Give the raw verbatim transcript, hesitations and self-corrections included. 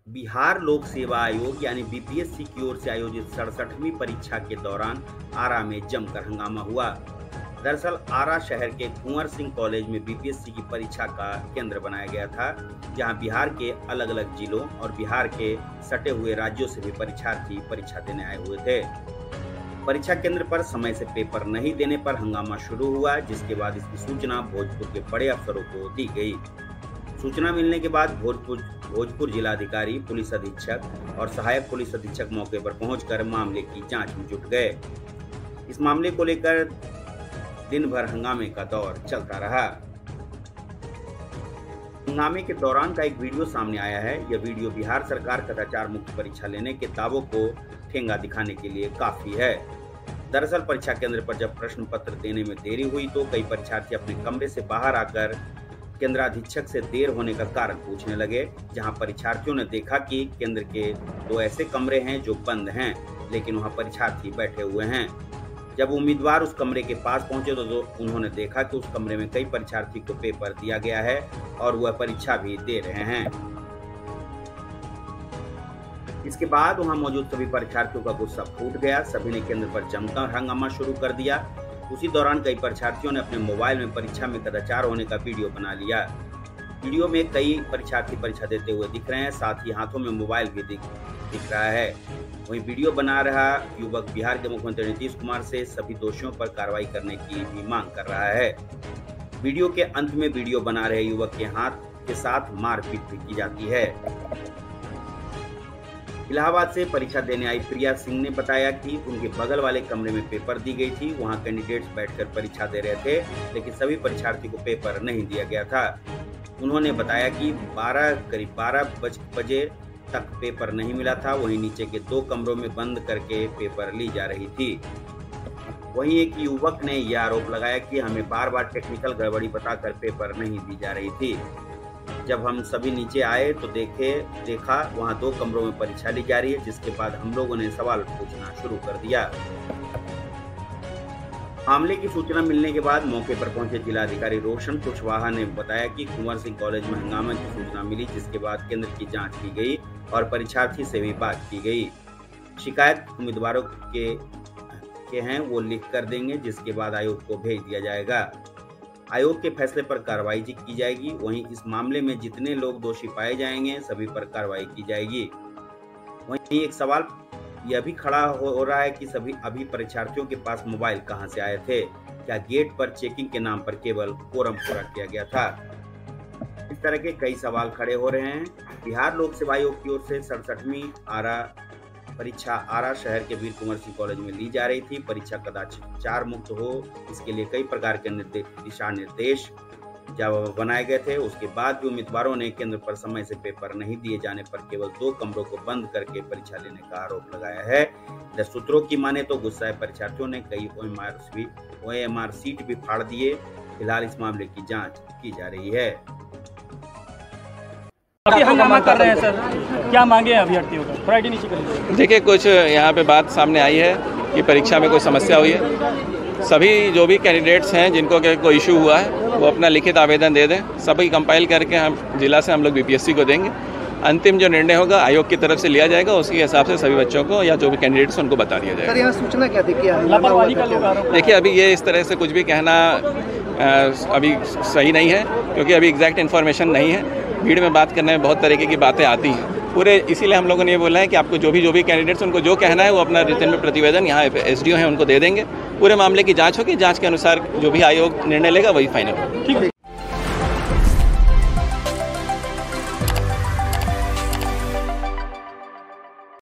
बिहार लोक सेवा आयोग यानी बीपीएससी की ओर से आयोजित सड़सठवीं परीक्षा के दौरान आरा में जमकर हंगामा हुआ। दरअसल आरा शहर के कुंवर सिंह कॉलेज में बीपीएससी की परीक्षा का केंद्र बनाया गया था, जहां बिहार के अलग अलग जिलों और बिहार के सटे हुए राज्यों से भी परीक्षार्थी परीक्षा देने आए हुए थे। परीक्षा केंद्र पर समय से पेपर नहीं देने पर हंगामा शुरू हुआ, जिसके बाद इसकी सूचना भोजपुर के बड़े अफसरों को दी गई। सूचना मिलने के बाद भोजपुर भोजपुर जिलाधिकारी, पुलिस अधीक्षक और सहायक पुलिस अधीक्षक मौके पर पहुंचकर मामले की जांच में जुट गए। इस मामले को लेकर दिन भर हंगामे का दौर चलता रहा। हंगामे के दौरान का एक वीडियो सामने आया है। यह वीडियो बिहार सरकार कदाचार मुक्त परीक्षा लेने के दावों को ठेंगा दिखाने के लिए काफी है। दरअसल परीक्षा केंद्र पर जब प्रश्न पत्र देने में देरी हुई तो कई परीक्षार्थी अपने कमरे से बाहर आकर केंद्राधीक्षक से देर होने का कारण पूछने लगे, जहां परीक्षार्थियों ने देखा कि केंद्र के दो ऐसे कमरे हैं जो बंद हैं, लेकिन वहां परीक्षार्थी बैठे हुए हैं। जब उम्मीदवार उस कमरे के पास पहुंचे तो, तो उन्होंने देखा कि उस कमरे में कई परीक्षार्थी को पेपर दिया गया है और वह परीक्षा भी दे रहे हैं। इसके बाद वहां मौजूद सभी परीक्षार्थियों का गुस्सा फूट गया। सभी ने केंद्र पर जमकर हंगामा शुरू कर दिया। उसी दौरान कई परीक्षार्थियों ने अपने मोबाइल में परीक्षा में कदाचार होने का वीडियो बना लिया। वीडियो में कई परीक्षार्थी परीक्षा देते हुए दिख रहे हैं, साथ ही हाथों में मोबाइल भी दिख दिख रहा है। वहीं वीडियो बना रहा युवक बिहार के मुख्यमंत्री नीतीश कुमार से सभी दोषियों पर कार्रवाई करने की भी मांग कर रहा है। वीडियो के अंत में वीडियो बना रहे युवक के हाथ के साथ मारपीट भी की जाती है। इलाहाबाद से परीक्षा देने आई प्रिया सिंह ने बताया कि उनके बगल वाले कमरे में पेपर दी गई थी। वहां कैंडिडेट्स बैठकर परीक्षा दे रहे थे, लेकिन सभी परीक्षार्थी को पेपर नहीं दिया गया था। उन्होंने बताया कि बारह करीब बारह बजे तक पेपर नहीं मिला था। वहीं नीचे के दो कमरों में बंद करके पेपर ली जा रही थी। वहीं एक युवक ने यह आरोप लगाया कि हमें बार बार टेक्निकल गड़बड़ी बताकर पेपर नहीं दी जा रही थी। जब हम सभी नीचे आए तो देखे देखा वहां दो कमरों में परीक्षा ली जा रही है, जिसके बाद हम लोगों ने सवाल पूछना शुरू कर दिया। मामले की सूचना मिलने के बाद मौके पर पहुंचे जिलाधिकारी रोशन कुशवाहा ने बताया कि कुंवर सिंह कॉलेज में हंगामे की सूचना मिली, जिसके बाद केंद्र की जांच की गई और परीक्षार्थी से भी बात की गई। शिकायत उम्मीदवारों के, के हैं वो लिख कर देंगे, जिसके बाद आयोग को भेज दिया जाएगा। आयोग के फैसले पर कार्रवाई की जाएगी। वहीं इस मामले में जितने लोग दोषी पाए जाएंगे सभी पर कार्रवाई की जाएगी। वहीं एक सवाल यह भी खड़ा हो रहा है कि सभी अभी परीक्षार्थियों के पास मोबाइल कहां से आए थे? क्या गेट पर चेकिंग के नाम पर केवल कोरम पूरा किया गया था? इस तरह के कई सवाल खड़े हो रहे हैं। बिहार लोक सेवा आयोग की ओर से सड़सठवीं आरा परीक्षा आरा शहर के वीर कुंवर सिंह कॉलेज में ली जा रही थी। परीक्षा कदाचार मुक्त हो, इसके लिए कई प्रकार के दिशा निर्देश जब बनाए गए थे। उसके बाद भी उम्मीदवारों ने केंद्र पर समय से पेपर नहीं दिए जाने पर केवल दो कमरों को बंद करके परीक्षा लेने का आरोप लगाया है। इधर सूत्रों की माने तो गुस्साए परीक्षार्थियों ने कई ओएमआर सीट भी फाड़ दिए। फिलहाल इस मामले की जाँच की जा रही है। अभी हंगामा कर रहे हैं सर, क्या मांगे हैं अभ्यर्थियों का? थोड़ा नीचे करिए। देखिए, कुछ यहाँ पे बात सामने आई है कि परीक्षा में कोई समस्या हुई है। सभी जो भी कैंडिडेट्स हैं जिनको कोई इशू हुआ है वो अपना लिखित आवेदन दे दें। सभी कंपाइल करके हम जिला से हम लोग बीपीएससी को देंगे। अंतिम जो निर्णय होगा आयोग की तरफ से लिया जाएगा, उसके हिसाब से सभी बच्चों को या जो भी कैंडिडेट्स उनको बता दिया जाएगा। सर, यहाँ सूचना क्या देखिए लापरवाही का लोग आरोप। देखिए, अभी ये इस तरह से कुछ भी कहना अभी सही नहीं है, क्योंकि अभी एग्जैक्ट इन्फॉर्मेशन नहीं है। भीड़ में बात करने में बहुत तरीके की बातें आती हैं पूरे, इसीलिए हम लोगों ने ये बोला है कि आपको जो भी जो भी कैंडिडेट्स उनको जो कहना है वो अपना रिटर्न में प्रतिवेदन यहाँ एसडीओ हैं उनको दे देंगे। पूरे मामले की जांच होगी, जांच के अनुसार जो भी आयोग निर्णय लेगा वही फाइनल होगा। ठीक है।